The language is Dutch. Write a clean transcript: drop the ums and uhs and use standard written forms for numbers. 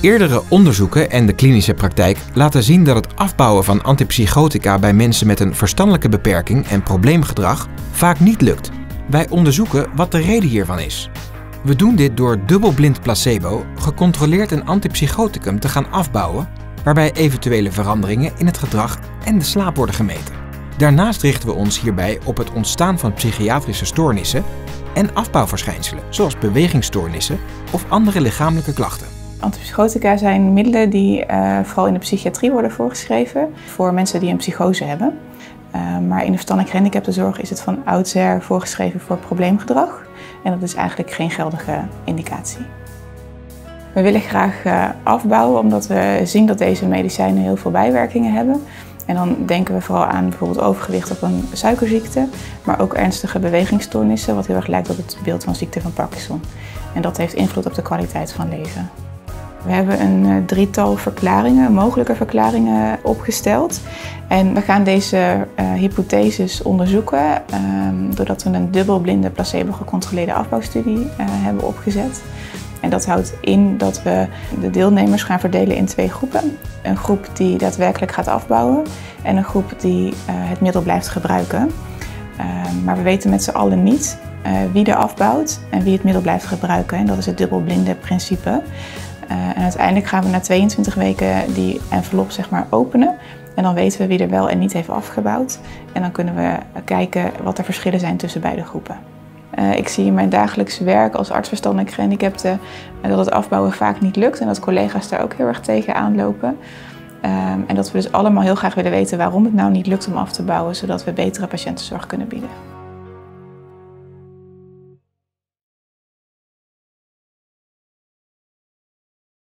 Eerdere onderzoeken en de klinische praktijk laten zien dat het afbouwen van antipsychotica bij mensen met een verstandelijke beperking en probleemgedrag vaak niet lukt. Wij onderzoeken wat de reden hiervan is. We doen dit door dubbelblind placebo gecontroleerd een antipsychoticum te gaan afbouwen, waarbij eventuele veranderingen in het gedrag en de slaap worden gemeten. Daarnaast richten we ons hierbij op het ontstaan van psychiatrische stoornissen en afbouwverschijnselen, zoals bewegingsstoornissen of andere lichamelijke klachten. Antipsychotica zijn middelen die vooral in de psychiatrie worden voorgeschreven voor mensen die een psychose hebben. Maar in de verstandelijk gehandicaptenzorg is het van oudsher voorgeschreven voor probleemgedrag. En dat is eigenlijk geen geldige indicatie. We willen graag afbouwen omdat we zien dat deze medicijnen heel veel bijwerkingen hebben. En dan denken we vooral aan bijvoorbeeld overgewicht of een suikerziekte, maar ook ernstige bewegingsstoornissen, wat heel erg lijkt op het beeld van ziekte van Parkinson. En dat heeft invloed op de kwaliteit van leven. We hebben een drietal verklaringen, mogelijke verklaringen opgesteld. En we gaan deze hypotheses onderzoeken doordat we een dubbelblinde placebo-gecontroleerde afbouwstudie hebben opgezet. En dat houdt in dat we de deelnemers gaan verdelen in twee groepen. Een groep die daadwerkelijk gaat afbouwen en een groep die het middel blijft gebruiken. Maar we weten met z'n allen niet wie er afbouwt en wie het middel blijft gebruiken. En dat is het dubbelblinde principe. En uiteindelijk gaan we na 22 weken die envelop openen. En dan weten we wie er wel en niet heeft afgebouwd. En dan kunnen we kijken wat de verschillen zijn tussen beide groepen. Ik zie in mijn dagelijks werk als arts verstandelijk gehandicapte dat het afbouwen vaak niet lukt en dat collega's daar ook heel erg tegen aanlopen. En dat we dus allemaal heel graag willen weten waarom het nou niet lukt om af te bouwen, zodat we betere patiëntenzorg kunnen bieden.